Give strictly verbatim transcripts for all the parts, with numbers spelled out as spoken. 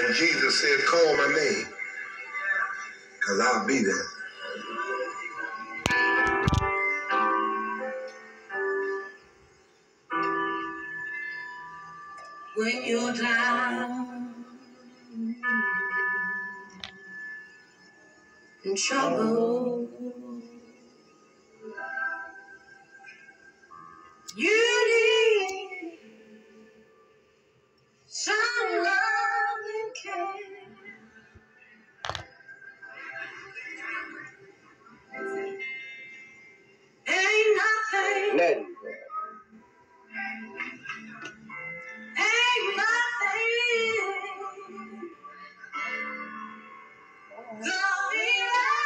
And Jesus said, call my name, because I'll be there. When you're down in trouble, you need some love and care. Ain't nothing, Let it ain't nothing going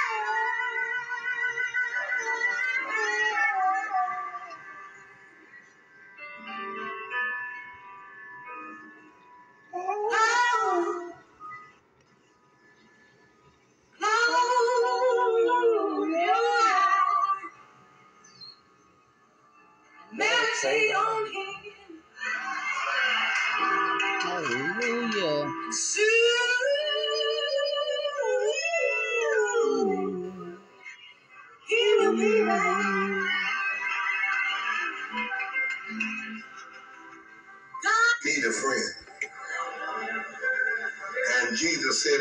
on. Meditate on him. Hallelujah. Soon he will be right. God need a friend. And Jesus said,